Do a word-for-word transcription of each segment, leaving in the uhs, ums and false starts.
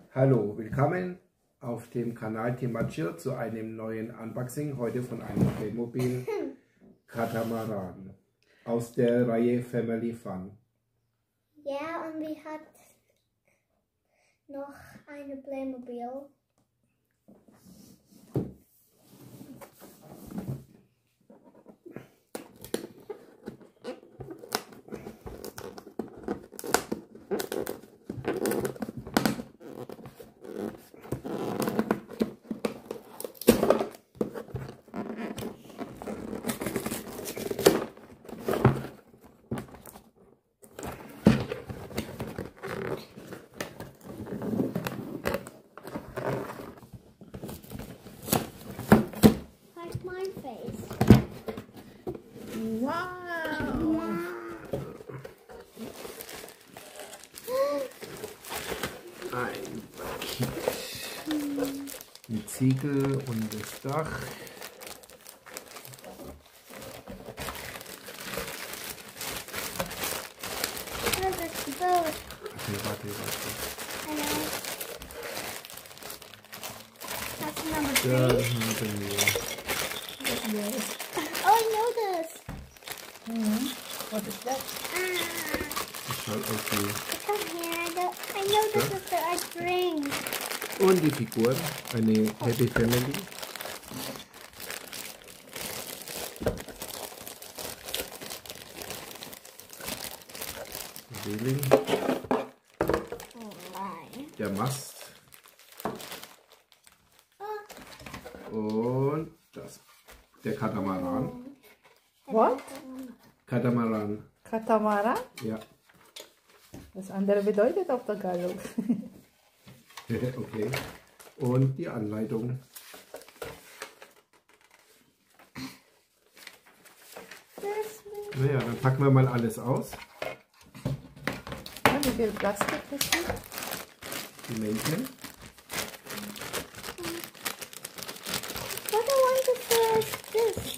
Hallo, willkommen auf dem Kanal Timaccio zu einem neuen Unboxing, heute von einem Playmobil Katamaran aus der Reihe Family Fun. Ja, und wir hat noch eine Playmobil. Like my face. Wow! Ein Paket mit Ziegel und das Dach. Oh, that's the boat. Warte, warte, warte. I know. That's number Da three. haben wir. Oh, I know this. Hmm. What is that? Ah, Das schaut aus wie. come here. I know, I know this is for our drink. Und die Figur, eine Happy Family. Reling, Oh my. der Mast Oh. und das, der Katamaran. What? Katamaran, Katamaran? ja. Das andere bedeutet auf Tagalog. Okay. Und die Anleitung. This one. Naja, dann packen wir mal alles aus. Ja, wie viel Plastik ist das? Die Männchen. What I want to do is this.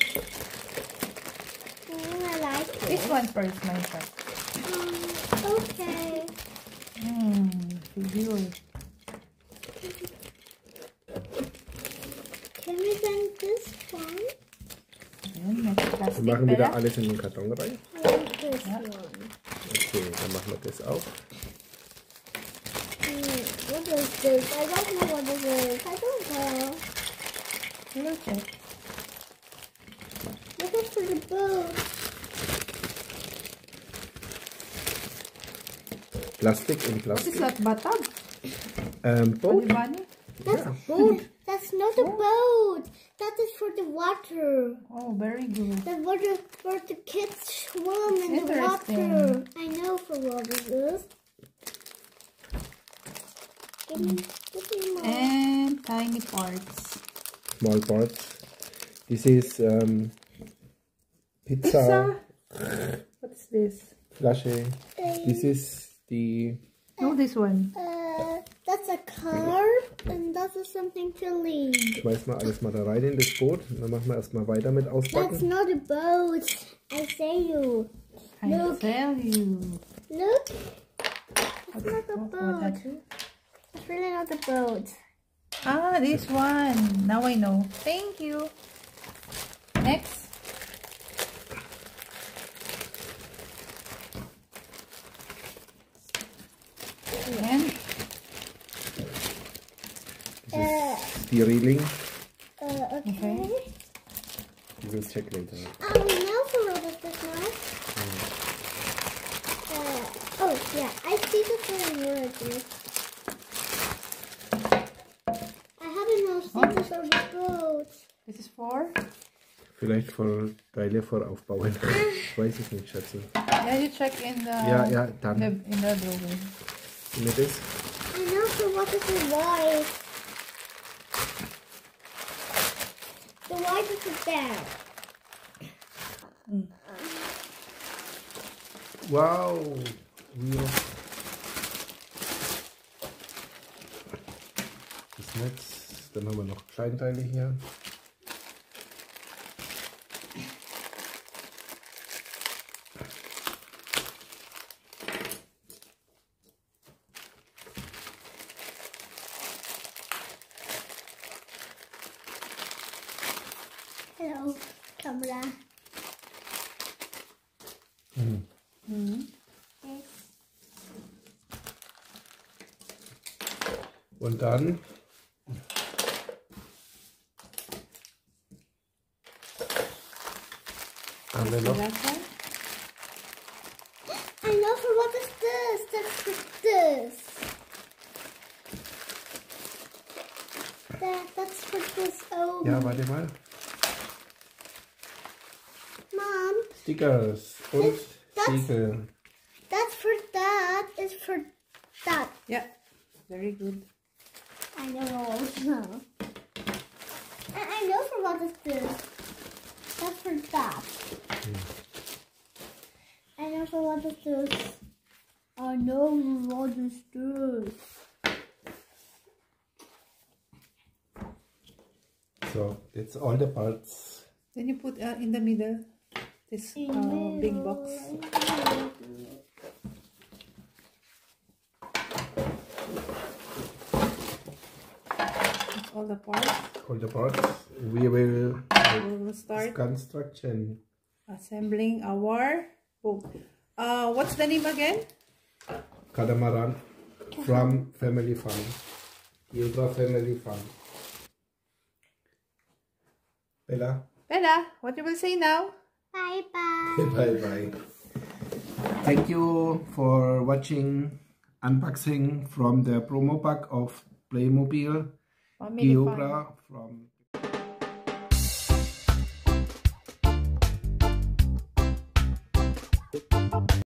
Mm, I like it. This one first, my friend. Um, okay. Hmm, figure. Can we bend this one? Ayan, may Wir Plastik machen wieder pala. alles in den Karton rein. I like this Yeah. one. Okay, dann machen wir das auch. Mm, what is this? I don't know what it is. I don't know. Look at. Look up for the boat. Plastik in What is Plastik. that, batag? Ähm, Boot. Bunny? That's Ja. boat. That's not a boat. That is for the water. Oh, very good. The water where the kids swim in the Interesting. water. I know for what it is. Give me, give me more. And tiny parts. Small parts. This is ähm, Pizza, Pizza? What's this? Flasche. This is die. No, this one. Uh, that's a car, and that is something to lead. Schmeiß mal alles mal da rein in das Boot. Und dann machen wir erstmal weiter mit That's auspacken. not a boat. I say you. I Look. tell you. Look. It's What, not a what, what boat. that is? It's really not a boat. Ah, this one. Now I know. Thank you. Next. And Uh, Die Reling. uh, okay. Okay. You will check later. Oh, we know for what is this now. Uh, oh, yeah. I see the same word. I haven't know seen this on the boat. this is for. Vielleicht voll Teile voraufbauen. Ich weiß es nicht, Schätze. Yeah, you check in the Ja, ja, in the, dann. in the drawing. Mit das. I know for what is the white. The white is the bear. Wow. Ja. Das Netz. Dann haben wir noch Kleinteile hier. Hello, camera. Mhm. Mhm. Yes. Und dann haben wir noch Lecker. I know for what is this? That's for this. That, that's for this. Oh, Ja, warte mal. Mom, Stickers und Das- Siegel. that's for that. Is for that. Yeah, very good. I know also. And I know for what is this. That's for that. I know for what is this. I know what is this. So, that's all the parts. Then you put uh, in the middle this uh, big box. That's all the parts. All the parts. We will We will start construction. assembling our boat. Uh, what's the name again? Catamaran from Family Fun. Yoga Family Fun. Bella. Bella, what you will say now? Bye bye. Bye bye. Thank you for watching unboxing from the promo pack of Playmobil Family fun. Geobra from